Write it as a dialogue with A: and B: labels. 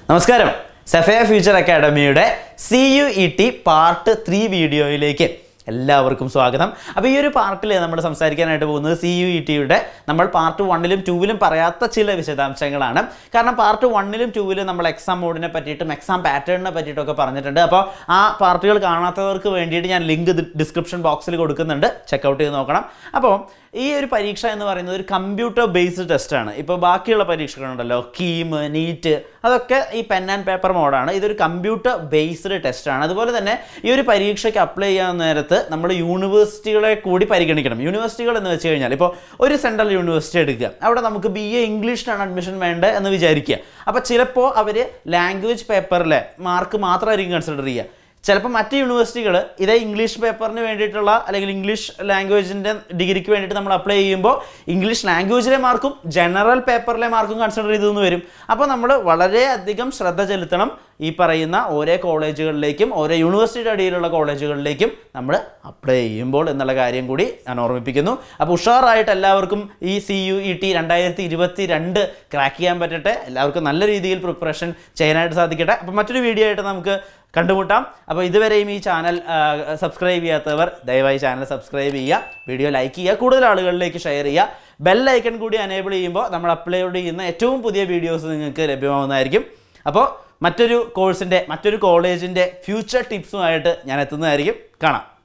A: നമസ്കാരം. Zephyr future അക്കാഡമിയുടെ CUET part 3 വീഡിയോയിലേക്ക് എല്ലാവർക്കും സ്വാഗതം. അപ്പോൾ ഈ ഒരു പാർട്ടിൽ നമ്മൾ സംസാരിക്കാനായിട്ട് പോകുന്നത് CUETയുടെ നമ്മൾ പാർട്ട് 1ലും 2ലും പറയാത്ത ചില വിശദാംശങ്ങളാണ്. കാരണം പാർട്ട് 1ലും 2ലും നമ്മൾ എക്സാം മോഡിനെ പറ്റിയിട്ടും എക്സാം പാറ്റേണിനെ പറ്റിയിട്ടൊക്കെ പറഞ്ഞിട്ടുണ്ട്. അപ്പോൾ ആ പാർട്ടുകൾ കാണാത്തവർക്ക് വേണ്ടിയിട്ട് ഞാൻ ലിങ്ക് ഡിസ്ക്രിപ്ഷൻ ബോക്സിൽ കൊടുക്കുന്നുണ്ട്, ചെക്കൗട്ട് ചെയ്ത് നോക്കണം. അപ്പോൾ ഈ ഒരു പരീക്ഷ എന്ന് പറയുന്നത് ഒരു കമ്പ്യൂട്ടർ ബേസ്ഡ് ടെസ്റ്റാണ്. ഇപ്പോൾ ബാക്കിയുള്ള പരീക്ഷകളുണ്ടല്ലോ, കീം, നീറ്റ്, അതൊക്കെ ഈ പെൻ ആൻഡ് പേപ്പർ മോഡാണ്. ഇതൊരു കമ്പ്യൂട്ടർ ബേസ്ഡ് ടെസ്റ്റാണ്. അതുപോലെ തന്നെ ഈ ഒരു പരീക്ഷയ്ക്ക് അപ്ലൈ ചെയ്യാൻ നേരത്ത് നമ്മൾ യൂണിവേഴ്സിറ്റികളെ കൂടി പരിഗണിക്കണം. യൂണിവേഴ്സിറ്റികൾ എന്ന് വെച്ച് കഴിഞ്ഞാൽ ഇപ്പോൾ ഒരു സെൻട്രൽ യൂണിവേഴ്സിറ്റി എടുക്കുക, അവിടെ നമുക്ക് BA ഇംഗ്ലീഷിനാണ് അഡ്മിഷൻ വേണ്ടത് എന്ന് വിചാരിക്കുക. അപ്പോൾ ചിലപ്പോൾ അവർ ലാംഗ്വേജ് പേപ്പറിലെ മാർക്ക് മാത്രമായിരിക്കും കൺസിഡർ ചെയ്യുക. ചിലപ്പോൾ മറ്റ് യൂണിവേഴ്സിറ്റികൾ ഇതേ ഇംഗ്ലീഷ് പേപ്പറിന് വേണ്ടിയിട്ടുള്ള അല്ലെങ്കിൽ ഇംഗ്ലീഷ് ലാംഗ്വേജിൻ്റെ ഡിഗ്രിക്ക് വേണ്ടിയിട്ട് നമ്മൾ അപ്ലൈ ചെയ്യുമ്പോൾ ഇംഗ്ലീഷ് ലാംഗ്വേജിലെ മാർക്കും ജനറൽ പേപ്പറിലെ മാർക്കും കൺസിഡർ ചെയ്തെന്ന് വരും. അപ്പോൾ നമ്മൾ വളരെയധികം ശ്രദ്ധ ചെലുത്തണം. ഈ പറയുന്ന ഓരോ കോളേജുകളിലേക്കും ഓരോ യൂണിവേഴ്സിറ്റിയുടെ അടിയിലുള്ള കോളേജുകളിലേക്കും നമ്മൾ അപ്ലൈ ചെയ്യുമ്പോൾ എന്നുള്ള കാര്യം കൂടി ഞാൻ ഓർമ്മിപ്പിക്കുന്നു. അപ്പോൾ ഉഷാറായിട്ട് എല്ലാവർക്കും ഈ CUET 2022 ക്രാക്ക് ചെയ്യാൻ പറ്റട്ടെ. എല്ലാവർക്കും നല്ല രീതിയിൽ പ്രിപ്പറേഷൻ ചെയ്യാനായിട്ട് സാധിക്കട്ടെ. അപ്പോൾ മറ്റൊരു വീഡിയോ ആയിട്ട് നമുക്ക് കണ്ടുമുട്ടാം. അപ്പോൾ ഇതുവരെയും ഈ ചാനൽ സബ്സ്ക്രൈബ് ചെയ്യാത്തവർ ദയവായി ചാനൽ സബ്സ്ക്രൈബ് ചെയ്യുക, വീഡിയോ ലൈക്ക് ചെയ്യുക, കൂടുതൽ ആളുകളിലേക്ക് ഷെയർ ചെയ്യുക. ബെൽ ഐക്കൺ കൂടി എനേബിൾ ചെയ്യുമ്പോൾ നമ്മൾ അപ്ലോഡ് ചെയ്യുന്ന ഏറ്റവും പുതിയ വീഡിയോസ് നിങ്ങൾക്ക് ലഭ്യമാവുന്നതായിരിക്കും. അപ്പോൾ മറ്റൊരു കോഴ്സിൻ്റെ മറ്റൊരു കോളേജിൻ്റെ ഫ്യൂച്ചർ ടിപ്സുമായിട്ട് ഞാൻ എത്തുന്നതായിരിക്കും. കാണാം.